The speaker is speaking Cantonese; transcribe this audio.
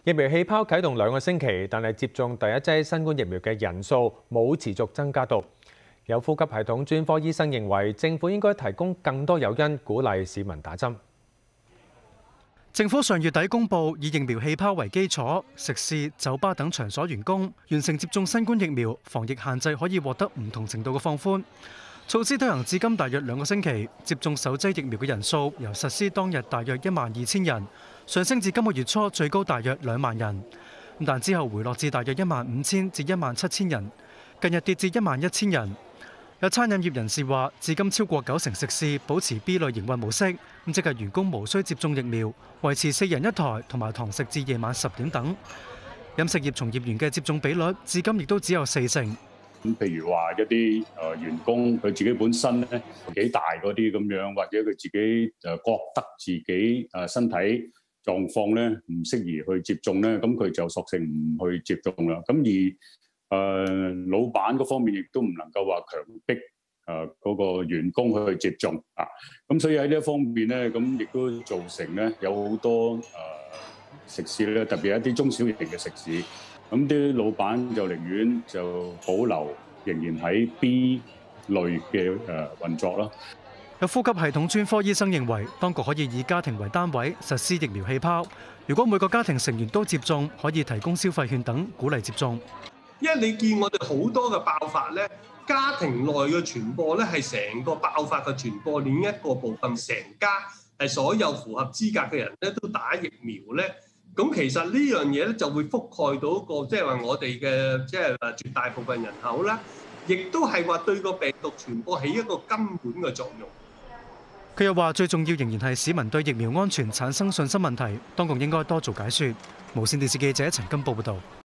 疫苗氣泡啟動2個星期，但係接種第一劑新冠疫苗嘅人數冇持續增加到。有呼吸系統專科醫生認為，政府應該提供更多誘因，鼓勵市民打針。 政府上月底公佈，以疫苗氣泡為基礎，食肆、酒吧等場所員工完成接種新冠疫苗，防疫限制可以獲得唔同程度嘅放寬。措施推行至今大約2個星期，接種首劑疫苗嘅人數由實施當日大約12000人，上升至今個月初最高大約2萬人。但之後回落至大約15000至17000人，近日跌至11000人。有餐飲業人士話，至今超過90%食肆保持 B 類營運模式，即係員工無需接種疫苗，維持4人1台同埋堂食至夜晚10點等。飲食業從業員嘅接種比率至今亦都只有40%。 咁譬如話一啲員工佢自己本身咧幾大嗰啲咁樣，或者佢自己覺得自己身體狀況咧唔適宜去接種咧，咁佢就索性唔去接種啦。咁而老闆嗰方面亦都唔能夠話強迫嗰個員工去接種啊。咁所以喺呢一方面咧，咁亦都造成咧有好多食肆咧，特別係一啲中小型嘅食肆。咁啲老闆就寧願就保留仍然喺 B 類嘅運作啦。 有呼吸系統專科醫生認為，當局可以以家庭為單位實施疫苗氣泡。如果每個家庭成員都接種，可以提供消費券等鼓勵接種。 因為你見我哋好多嘅爆發咧，家庭內嘅傳播咧係成個爆發嘅傳播鏈一個部分，成家係所有符合資格嘅人咧都打疫苗咧。咁其實呢樣嘢咧就會覆蓋到個即係話我哋嘅即係絕大部分人口啦，亦都係話對個病毒傳播起一個根本嘅作用。 佢又話最重要仍然係市民對疫苗安全產生信心問題，當局應該多做解說。無線電視記者陳金寶報導。